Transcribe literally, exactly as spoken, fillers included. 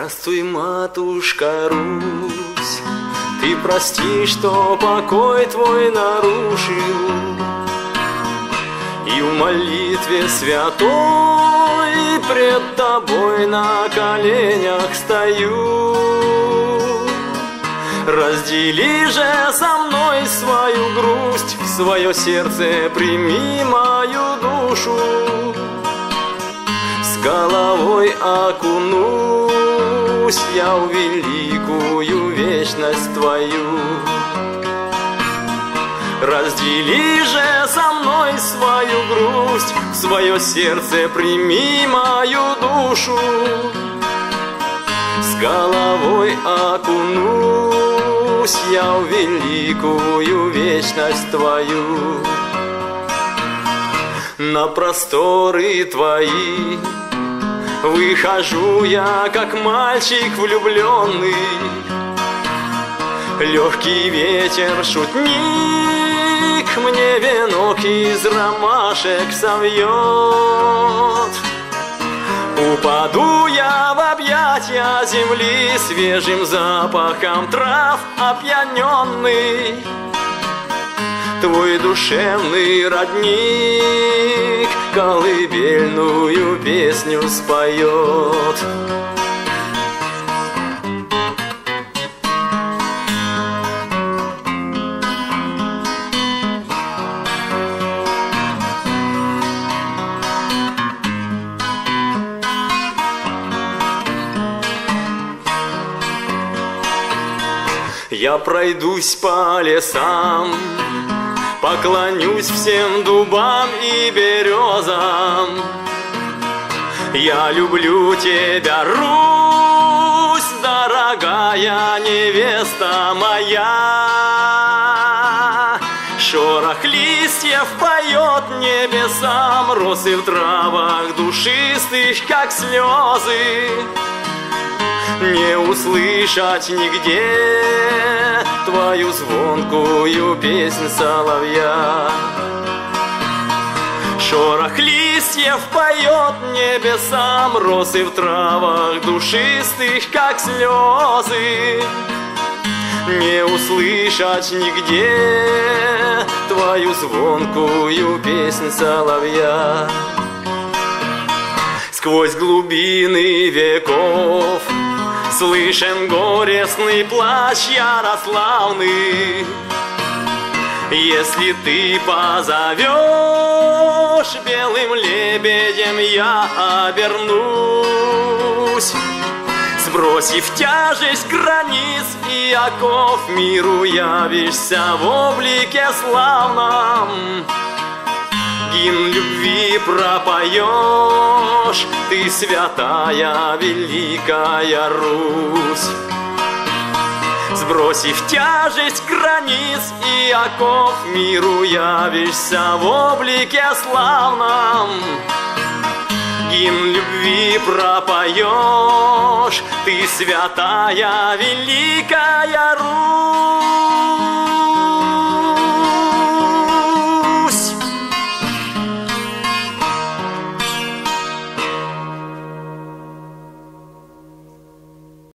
Здравствуй, матушка Русь, ты прости, что покой твой нарушил, и в молитве святой пред тобой на коленях стою. Раздели же со мной свою грусть, в свое сердце прими мою душу. С головой окунусь я в великую вечность твою. Раздели же со мной свою грусть, в свое сердце прими мою душу. С головой окунусь я в великую вечность твою. На просторы твои выхожу я, как мальчик влюбленный. Легкий ветер, шутник, мне венок из ромашек совьет. Упаду я в объятия земли, свежим запахом трав опьяненный. Твой душевный родник колыбельную песню споет. Я пройдусь по лесам, поклонюсь всем дубам и березам. Я люблю тебя, Русь, дорогая невеста моя. Шорох листьев поет небесам, росы в травах душистых, как слезы. Не услышать нигде твою звонкую песнь соловья. Шорох листьев поет небесам, росы в травах душистых, как слезы. Не услышать нигде твою звонкую песнь соловья. Сквозь глубины веков слышен горестный плач Ярославны. Если ты позовешь, белым лебедем я обернусь. Сбросив тяжесть границ и оков, миру явишься в облике славном. Гимн любви пропоешь, ты святая великая Русь. Сбросив тяжесть границ и оков, миру явишься в облике славном. Гимн любви пропоешь, ты святая великая Русь.